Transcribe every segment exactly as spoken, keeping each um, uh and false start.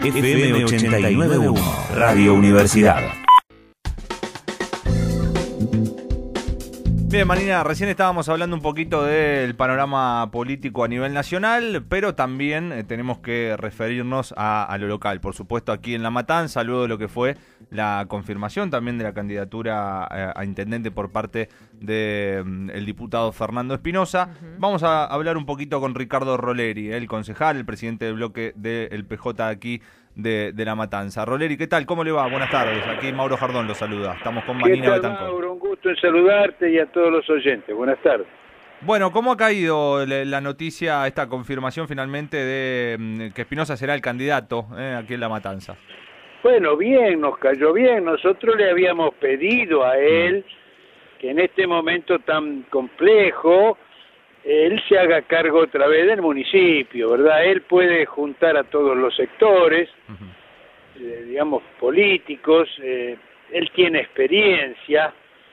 F M ochenta y nueve punto uno, Radio Universidad. Bien, Marina, recién estábamos hablando un poquito del panorama político a nivel nacional, pero también eh, tenemos que referirnos a, a lo local. Por supuesto, aquí en La Matanza, luego de lo que fue la confirmación también de la candidatura a, a intendente por parte del de, um, diputado Fernando Espinosa. Uh-huh. Vamos a hablar un poquito con Ricardo Roleri, el concejal, el presidente del bloque del P J aquí de, de La Matanza. Roleri, ¿qué tal? ¿Cómo le va? Buenas tardes. Aquí Mauro Jardón lo saluda. Estamos con Marina Betancourt. Mauro, un gusto en saludarte y a todos los oyentes. Buenas tardes. Bueno, ¿cómo ha caído la noticia, esta confirmación finalmente de que Espinosa será el candidato eh, aquí en La Matanza? Bueno, bien, nos cayó bien. Nosotros le habíamos pedido a él que en este momento tan complejo, él se haga cargo otra vez del municipio, ¿verdad? Él puede juntar a todos los sectores, uh-huh. eh, digamos, políticos, eh, él tiene experiencia,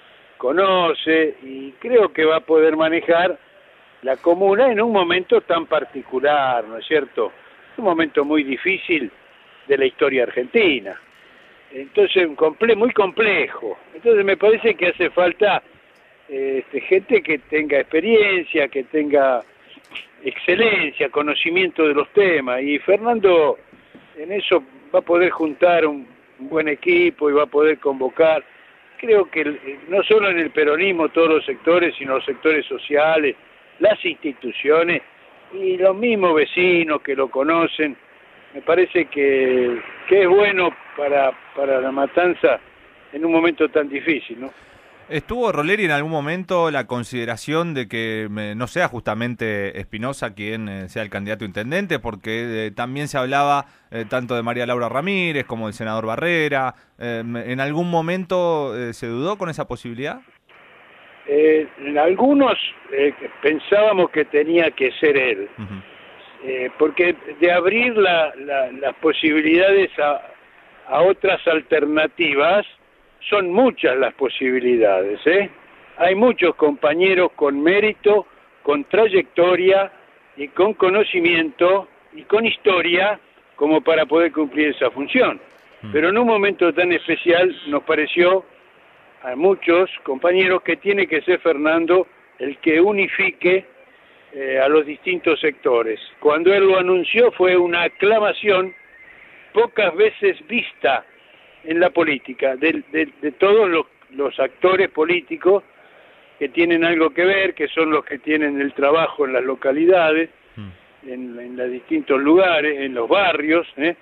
conoce y creo que va a poder manejar la comuna en un momento tan particular, ¿no es cierto? Un momento muy difícil de la historia argentina. Entonces, un comple- muy complejo. Entonces me parece que hace falta eh, este, gente que tenga experiencia, que tenga excelencia, conocimiento de los temas. Y Fernando en eso va a poder juntar un, un buen equipo y va a poder convocar. Creo que no solo en el peronismo, todos los sectores, sino los sectores sociales, las instituciones y los mismos vecinos que lo conocen. Me parece que, que es bueno para, para La Matanza en un momento tan difícil, ¿no? ¿Estuvo Roleri en algún momento la consideración de que no sea justamente Espinosa quien eh, sea el candidato a intendente? Porque eh, también se hablaba eh, tanto de María Laura Ramírez como del senador Barrera. Eh, ¿En algún momento eh, se dudó con esa posibilidad? Eh, algunos eh, pensábamos que tenía que ser él. Uh-huh. Eh, porque de abrir la, la, las posibilidades a, a otras alternativas, son muchas las posibilidades, ¿eh? Hay muchos compañeros con mérito, con trayectoria y con conocimiento y con historia como para poder cumplir esa función. Mm. Pero en un momento tan especial nos pareció a muchos compañeros que tiene que ser Fernando el que unifique eh, a los distintos sectores. Cuando él lo anunció fue una aclamación pocas veces vista en la política, de, de, de todos los, los actores políticos que tienen algo que ver, que son los que tienen el trabajo en las localidades, mm. en, en los distintos lugares, en los barrios, ¿eh?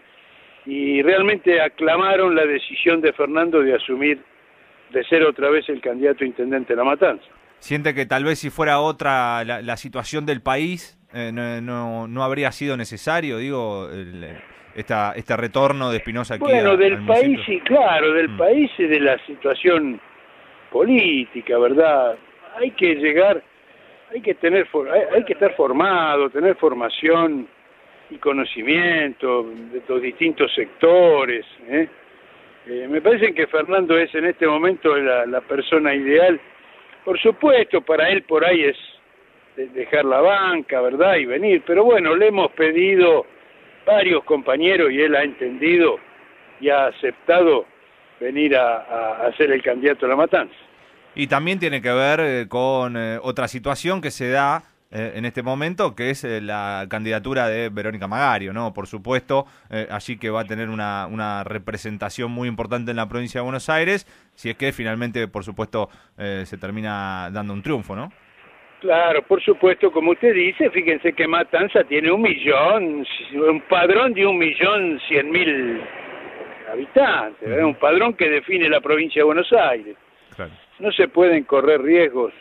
Y realmente aclamaron la decisión de Fernando de asumir, de ser otra vez el candidato a intendente de La Matanza. ¿Siente que tal vez si fuera otra la, la situación del país, eh, no, no, no habría sido necesario, digo, el, esta, este retorno de Espinosa aquí? Bueno, a, del al país, municipio? sí, claro, del mm. país y de la situación política, ¿verdad? Hay que llegar, hay que tener, hay, hay que estar formado, tener formación y conocimiento de los distintos sectores, ¿eh? Eh, me parece que Fernando es en este momento la, la persona ideal. Por supuesto, para él por ahí es dejar la banca, ¿verdad? Y venir, pero bueno, le hemos pedido varios compañeros y él ha entendido y ha aceptado venir a, a, a ser el candidato a La Matanza. Y también tiene que ver eh, con eh, otra situación que se da eh, en este momento, que es eh, la candidatura de Verónica Magario, ¿no? Por supuesto, eh, allí que va a tener una, una representación muy importante en la provincia de Buenos Aires, si es que finalmente, por supuesto, eh, se termina dando un triunfo, ¿no? Claro, por supuesto, como usted dice, fíjense que Matanza tiene un millón, un padrón de un millón cien mil habitantes, ¿verdad? Un padrón que define la provincia de Buenos Aires. Claro. No se pueden correr riesgos,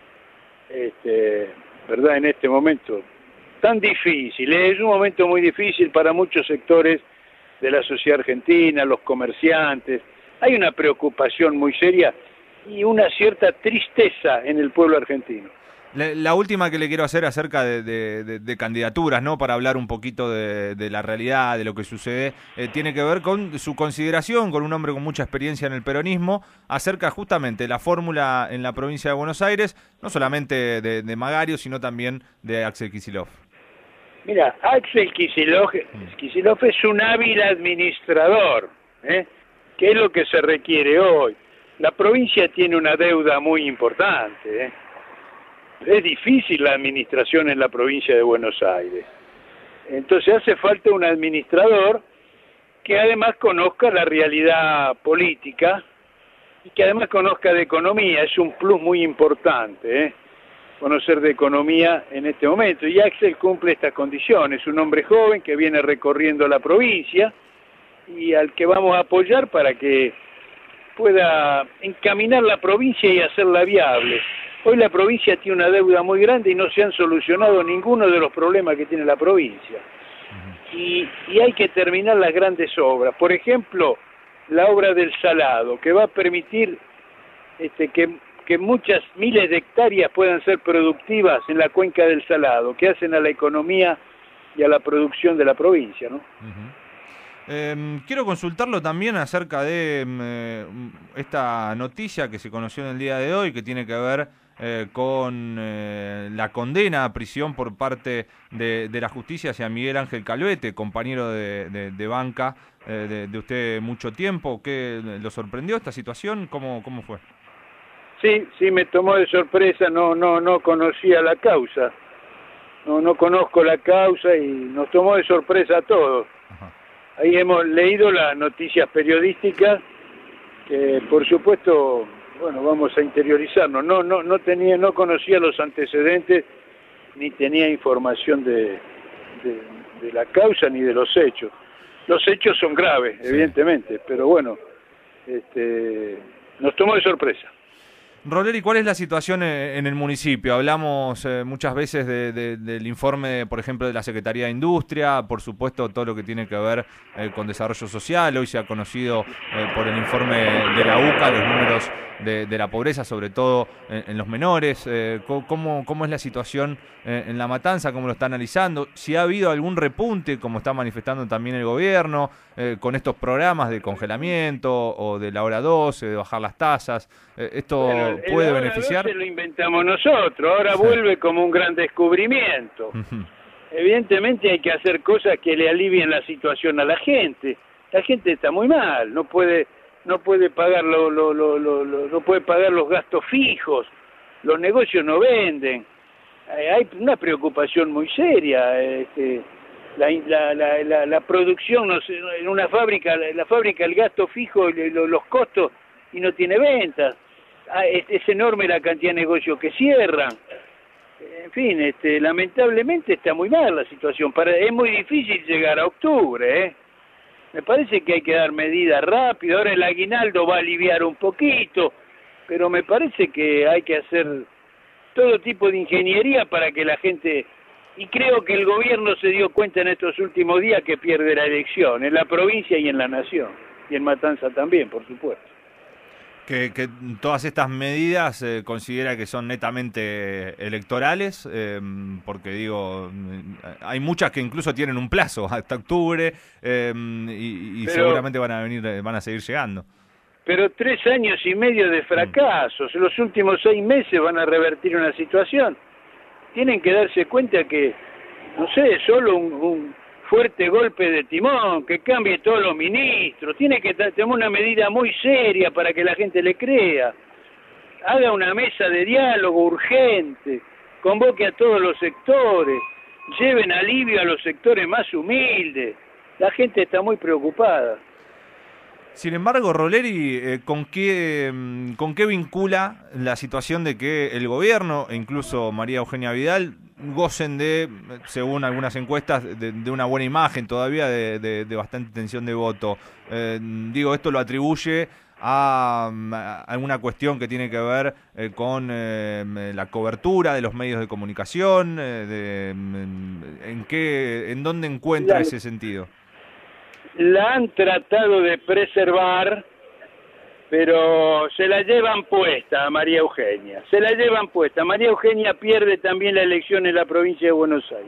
este, ¿verdad? En este momento tan difícil, ¿eh? Es un momento muy difícil para muchos sectores de la sociedad argentina, los comerciantes. Hay una preocupación muy seria y una cierta tristeza en el pueblo argentino. La, la última que le quiero hacer acerca de, de, de, de candidaturas, ¿no? Para hablar un poquito de, de la realidad, de lo que sucede, eh, tiene que ver con su consideración, con un hombre con mucha experiencia en el peronismo, acerca justamente de la fórmula en la provincia de Buenos Aires, no solamente de, de Magario, sino también de Axel Kicillof. Mira, Axel Kicillof, Kicillof es un hábil administrador, ¿eh? que es lo que se requiere hoy. La provincia tiene una deuda muy importante, ¿eh? Es difícil la administración en la provincia de Buenos Aires. Entonces hace falta un administrador que además conozca la realidad política y que además conozca de economía. Es un plus muy importante, ¿eh? conocer de economía en este momento. Y Axel cumple estas condiciones. Es un hombre joven que viene recorriendo la provincia y al que vamos a apoyar para que pueda encaminar la provincia y hacerla viable. Hoy la provincia tiene una deuda muy grande y no se han solucionado ninguno de los problemas que tiene la provincia. Y, y hay que terminar las grandes obras. Por ejemplo, la obra del Salado, que va a permitir este, que, que muchas miles de hectáreas puedan ser productivas en la cuenca del Salado, que hacen a la economía y a la producción de la provincia, ¿no? Uh-huh. Eh, quiero consultarlo también acerca de eh, esta noticia que se conoció en el día de hoy, que tiene que ver eh, con eh, la condena a prisión por parte de, de la justicia hacia Miguel Ángel Calvete, compañero de, de, de banca eh, de, de usted mucho tiempo. ¿Qué lo sorprendió esta situación? ¿Cómo, cómo fue? Sí, sí, me tomó de sorpresa, no, no, no conocía la causa, no, no conozco la causa y nos tomó de sorpresa a todos. Ajá. Ahí hemos leído las noticias periodísticas, que por supuesto, bueno, vamos a interiorizarnos. No, no, no tenía, no conocía los antecedentes, ni tenía información de, de, de la causa ni de los hechos. Los hechos son graves, sí, evidentemente, pero bueno, este, nos tomó de sorpresa. Roleri, ¿cuál es la situación en el municipio? Hablamos eh, muchas veces de, de, del informe, por ejemplo, de la Secretaría de Industria, por supuesto todo lo que tiene que ver eh, con desarrollo social. Hoy se ha conocido eh, por el informe de la U C A los números de, de la pobreza, sobre todo en, en los menores. Eh, ¿cómo, ¿Cómo es la situación eh, en La Matanza? ¿Cómo lo está analizando? Si ha habido algún repunte, como está manifestando también el gobierno, eh, con estos programas de congelamiento o de la hora doce, de bajar las tasas. Eh, esto... Bueno, ¿puede el beneficiar? Lo inventamos nosotros, ahora sí. Vuelve como un gran descubrimiento. Uh-huh. Evidentemente hay que hacer cosas que le alivien la situación a la gente. La gente está muy mal, no puede no puede pagar lo, lo, lo, lo, lo, no puede pagar los gastos fijos, los negocios no venden. Hay una preocupación muy seria. Este, la, la, la, la, la producción, no sé, en una fábrica, la fábrica el gasto fijo, los costos y no tiene ventas. Es enorme la cantidad de negocios que cierran. En fin, este, lamentablemente está muy mal la situación. Para, es muy difícil llegar a octubre, ¿eh? Me parece que hay que dar medidas rápido. Ahora el aguinaldo va a aliviar un poquito, pero me parece que hay que hacer todo tipo de ingeniería para que la gente... Y creo que el gobierno se dio cuenta en estos últimos días que pierde la elección, en la provincia y en la nación. Y en Matanza también, por supuesto. Que, que todas estas medidas eh, considera que son netamente electorales, eh, porque digo, hay muchas que incluso tienen un plazo hasta octubre eh, y, y pero, seguramente van a venir, van a seguir llegando. Pero tres años y medio de fracasos, mm. los últimos seis meses van a revertir una situación. Tienen que darse cuenta que, no sé, solo un, un fuerte golpe de timón, que cambie todos los ministros, tiene que tener una medida muy seria para que la gente le crea, haga una mesa de diálogo urgente, convoque a todos los sectores, lleven alivio a los sectores más humildes, la gente está muy preocupada. Sin embargo, Roleri, eh, ¿con qué, con qué vincula la situación de que el gobierno, e incluso María Eugenia Vidal, gocen de, según algunas encuestas, de, de una buena imagen todavía, de, de, de bastante intención de voto? Eh, digo, esto lo atribuye a, a alguna cuestión que tiene que ver eh, con eh, la cobertura de los medios de comunicación, eh, de, en qué, en dónde encuentra ese sentido. La han tratado de preservar, pero se la llevan puesta a María Eugenia, se la llevan puesta. María Eugenia pierde también la elección en la provincia de Buenos Aires.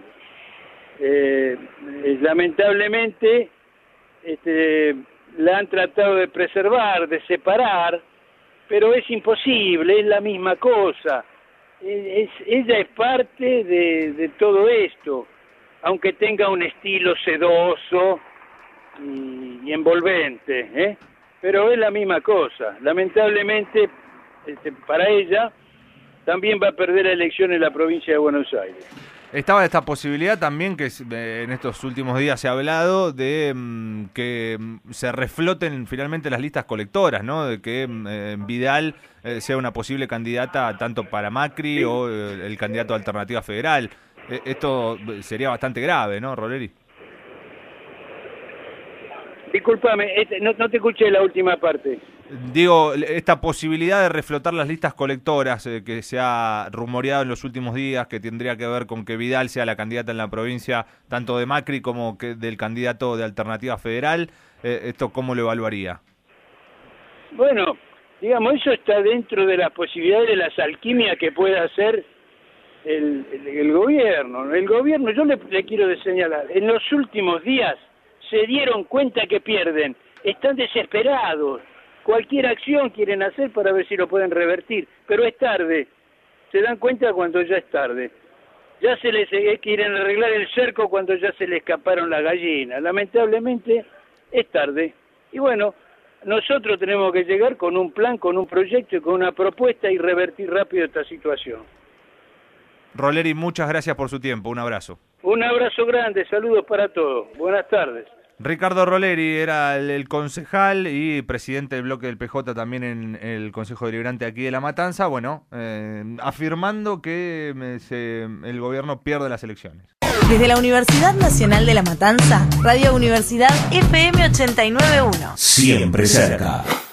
Eh, eh, lamentablemente, este, la han tratado de preservar, de separar, pero es imposible, es la misma cosa. Es, es, ella es parte de, de todo esto. aunque tenga un estilo sedoso y, y envolvente, ¿eh? Pero es la misma cosa. Lamentablemente, este, para ella, también va a perder la elección en la provincia de Buenos Aires. Estaba esta posibilidad también que eh, en estos últimos días se ha hablado de mm, que mm, se refloten finalmente las listas colectoras, ¿no? De que eh, Vidal eh, sea una posible candidata tanto para Macri sí. o eh, el candidato de Alternativa Federal. Eh, esto sería bastante grave, ¿no, Roleri? Discúlpame, este, no, no te escuché la última parte. Digo, esta posibilidad de reflotar las listas colectoras eh, que se ha rumoreado en los últimos días, que tendría que ver con que Vidal sea la candidata en la provincia, tanto de Macri como que del candidato de Alternativa Federal, eh, ¿esto cómo lo evaluaría? Bueno, digamos, eso está dentro de las posibilidades de las alquimias que pueda hacer el, el, el gobierno. El gobierno, yo le, le quiero señalar, en los últimos días se dieron cuenta que pierden, están desesperados. Cualquier acción quieren hacer para ver si lo pueden revertir, pero es tarde. Se dan cuenta cuando ya es tarde. Ya se les eh, quieren arreglar el cerco cuando ya se le escaparon las gallinas. Lamentablemente es tarde. Y bueno, nosotros tenemos que llegar con un plan, con un proyecto y con una propuesta y revertir rápido esta situación. Roleri, muchas gracias por su tiempo. Un abrazo. Un abrazo grande, saludos para todos. Buenas tardes. Ricardo Roleri era el, el concejal y presidente del bloque del P J también en el Consejo Deliberante aquí de La Matanza, bueno, eh, afirmando que eh, se, el gobierno pierde las elecciones. Desde la Universidad Nacional de La Matanza, Radio Universidad F M ochenta y nueve punto uno. Siempre cerca.